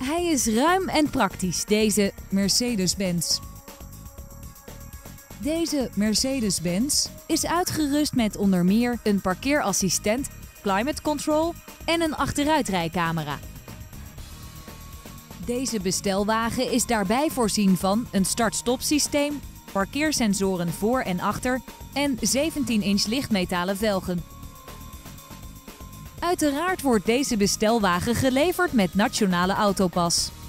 Hij is ruim en praktisch, deze Mercedes-Benz. Deze Mercedes-Benz is uitgerust met onder meer een parkeerassistent, climate control en een achteruitrijcamera. Deze bestelwagen is daarbij voorzien van een start-stop systeem, parkeersensoren voor en achter en 17-inch lichtmetalen velgen. Uiteraard wordt deze bestelwagen geleverd met Nationale Autopas.